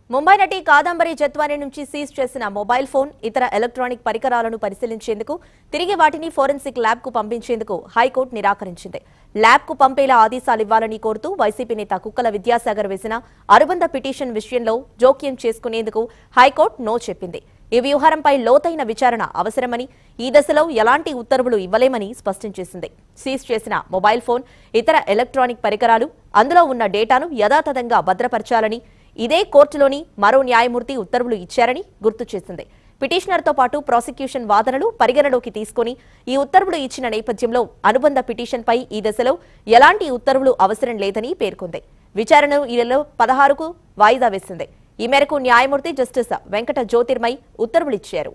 ముంబై నటి కాదంబరి జత్వాని నుంచి సీజ్ చేసిన మొబైల్ ఫోన్ ఇతర ఎలక్ట్రానిక్ పరికరాలను పరిశీలించేందుకు తిరిగి వాటిని ఫోరెన్సిక్ ల్యాబ్ కు పంపించేందుకు హైకోర్టు నిరాకరించింది. ల్యాబ్ కు పంపేలా ఆదేశాలివ్వాలని కోరుతూ వైసీపీ నేత కుక్కల విద్యాసాగర్ వేసిన అనుబంధ పిటిషన్ విషయంలో జోక్యం చేసుకునేందుకు హైకోర్టు నో చెప్పింది. ఈ వ్యవహారంపై లోతైన విచారణ అవసరమని, ఈ దశలో ఎలాంటి ఉత్తర్వులు ఇవ్వలేమని స్పష్టం చేసింది. సీజ్ చేసిన మొబైల్ ఫోన్, ఇతర ఎలక్ట్రానిక్ పరికరాలు, అందులో ఉన్న డేటాను యథాతథంగా భద్రపరచాలని ఇదే కోర్టులోని మరో న్యాయమూర్తి ఉత్తర్వులు ఇచ్చారని గుర్తు చేసింది. పిటిషనర్తో పాటు ప్రాసిక్యూషన్ వాదనలు పరిగణలోకి తీసుకుని ఈ ఉత్తర్వులు ఇచ్చిన నేపథ్యంలో అనుబంధ పిటిషన్పై ఈ దశలో ఎలాంటి ఉత్తర్వులు అవసరం లేదని పేర్కొంది. విచారణను ఈ నెల 16కు వాయిదా వేసింది. ఈ మేరకు న్యాయమూర్తి జస్టిస్ వెంకట జ్యోతిర్మయ్ ఉత్తర్వులిచ్చారు.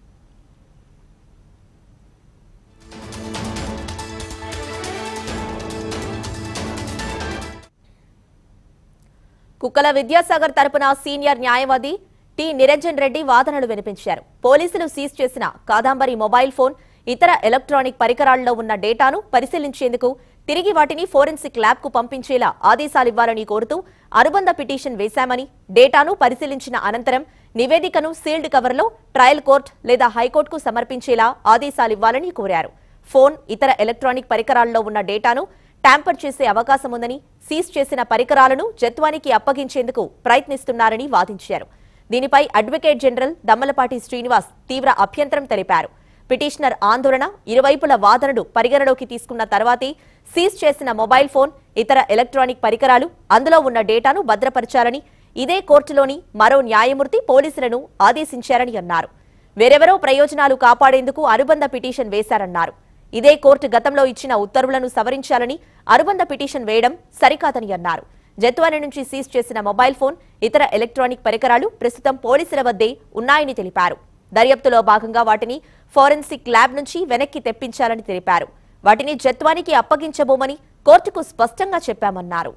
కుక్కల విద్యా సాగర్ తరపున సీనియర్ న్యాయవాది టి నిరంజన్ రెడ్డి వాదనలు వినిపించారు. పోలీసులు సీజ్ చేసిన కాదంబరి మొబైల్ ఫోన్, ఇతర ఎలక్ట్రానిక్ పరికరాల్లో ఉన్న డేటాను పరిశీలించేందుకు తిరిగి వాటిని ఫోరెన్సిక్ ల్యాబ్ కు పంపించేలా ఆదేశాలివ్వాలని కోరుతూ అనుబంధ పిటిషన్ వేశామని, డేటాను పరిశీలించిన అనంతరం నివేదికను సీల్డ్ కవర్లో ట్రయల్ కోర్టు లేదా హైకోర్టుకు సమర్పించేలా ఆదేశాలివ్వాలని కోరారు. ఫోన్, ఇతర ఎలక్ట్రానిక్ పరికరాల్లో ఉన్న డేటాను ట్యాంపర్ చేసే అవకాశం ఉందని, సీజ్ చేసిన పరికరాలను జత్వానికి అప్పగించేందుకు ప్రయత్నిస్తున్నారని వాదించారు. దీనిపై అడ్వకేట్ జనరల్ దమ్మలపాటి శ్రీనివాస్ తీవ్ర అభ్యంతరం తెలిపారు. పిటిషనర్ ఆందోళన, ఇరువైపుల వాదనలు పరిగణలోకి తీసుకున్న తర్వాతే సీజ్ చేసిన మొబైల్ ఫోన్, ఇతర ఎలక్ట్రానిక్ పరికరాలు, అందులో ఉన్న డేటాను భద్రపరచాలని ఇదే కోర్టులోని మరో న్యాయమూర్తి పోలీసులను ఆదేశించారని అన్నారు. వేరెవరో ప్రయోజనాలు కాపాడేందుకు అనుబంధ పిటిషన్ వేశారన్నారు. ఇదే కోర్టు గతంలో ఇచ్చిన ఉత్తర్వులను సవరించాలని అనుబంధ పిటిషన్ వేయడం సరికాదని అన్నారు. జత్వాని నుంచి సీజ్ చేసిన మొబైల్ ఫోన్, ఇతర ఎలక్ట్రానిక్ పరికరాలు ప్రస్తుతం పోలీసుల వద్దే ఉన్నాయని తెలిపారు. దర్యాప్తులో భాగంగా వాటిని ఫోరెన్సిక్ ల్యాబ్ నుంచి వెనక్కి తెప్పించాలని తెలిపారు. వాటిని జత్వానికి అప్పగించబోమని కోర్టుకు స్పష్టంగా చెప్పామన్నారు.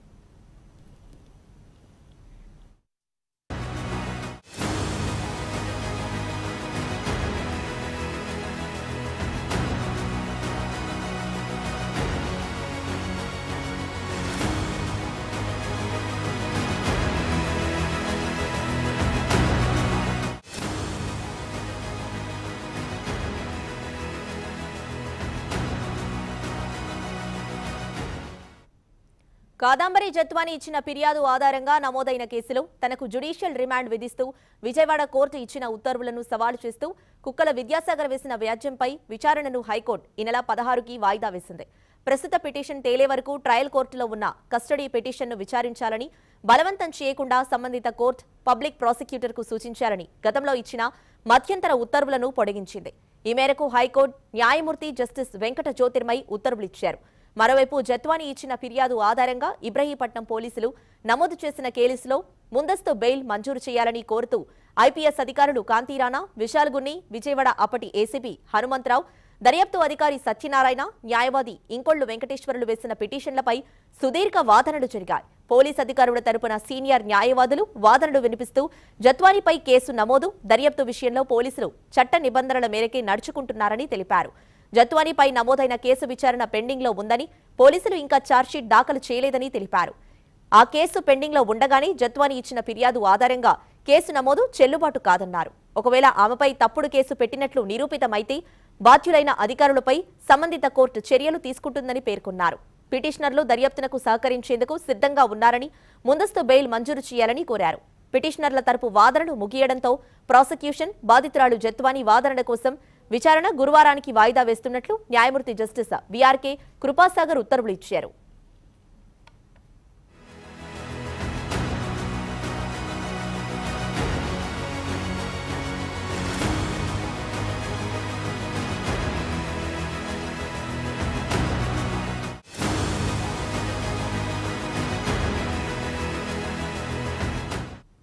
కాదంబరి జత్వాని ఇచ్చిన ఫిర్యాదు ఆధారంగా నమోదైన కేసులో తనకు జ్యుడిషియల్ రిమాండ్ విధిస్తూ విజయవాడ కోర్టు ఇచ్చిన ఉత్తర్వులను సవాలు చేస్తూ కుక్కల విద్యాసాగర్ వేసిన వ్యాజ్యంపై విచారణను హైకోర్టు ఈ నెల 16కి వాయిదా వేసింది. ప్రస్తుత పిటిషన్ తేలే వరకు ట్రయల్ కోర్టులో ఉన్న కస్టడీ పిటిషన్ను విచారించాలని, బలవంతం చేయకుండా సంబంధిత కోర్టు పబ్లిక్ ప్రాసిక్యూటర్కు సూచించాలని గతంలో ఇచ్చిన మధ్యంతర ఉత్తర్వులను పొడిగించింది. ఈ మేరకు హైకోర్టు న్యాయమూర్తి జస్టిస్ వెంకట జ్యోతిర్మయ్ ఉత్తర్వులిచ్చారు. మరోవైపు జత్వాని ఇచ్చిన ఫిర్యాదు ఆధారంగా ఇబ్రహీంపట్నం పోలీసులు నమోదు చేసిన కేసులో ముందస్తు బెయిల్ మంజూరు చేయాలని కోరుతూ ఐపీఎస్ అధికారులు కాంతిరాణా, విశాల్గున్ని, విజయవాడ అప్పటి ఏసీపీ హనుమంతరావు, దర్యాప్తు అధికారి సత్యనారాయణ, న్యాయవాది ఇంకొళ్లు వెంకటేశ్వర్లు వేసిన పిటిషన్లపై సుదీర్ఘ వాదనలు జరిగాయి. పోలీస్ అధికారుల తరపున సీనియర్ న్యాయవాదులు వాదనలు వినిపిస్తూ జత్వానిపై కేసు నమోదు, దర్యాప్తు విషయంలో పోలీసులు చట్ట నిబంధనల మేరకే నడుచుకుంటున్నారని తెలిపారు. జత్వానిపై నమోదైన కేసు విచారణ పెండింగ్ లో ఉందని, పోలీసులు ఇంకా ఛార్జ్షీట్ దాఖలు చేయలేదని తెలిపారు. ఆ కేసు పెండింగ్ లో ఉండగానే జత్వాని ఇచ్చిన ఫిర్యాదు ఆధారంగా కేసు నమోదు చెల్లుబాటు కాదన్నారు. ఒకవేళ ఆమెపై తప్పుడు కేసు పెట్టినట్లు నిరూపితమైతే బాధ్యులైన అధికారులపై సంబంధిత కోర్టు చర్యలు తీసుకుంటుందని పేర్కొన్నారు. పిటిషనర్లు దర్యాప్తునకు సహకరించేందుకు సిద్ధంగా ఉన్నారని, ముందస్తు బెయిల్ మంజూరు చేయాలని కోరారు. పిటిషనర్ల తరపు వాదనలు ముగియడంతో ప్రాసిక్యూషన్, బాధితురాలు జత్వాని వాదనల కోసం విచారణ గురువారానికి వాయిదా వేస్తున్నట్లు న్యాయమూర్తి జస్టిస్ వీఆర్కే కృపాసాగర్ ఉత్తర్వులు ఇచ్చారు.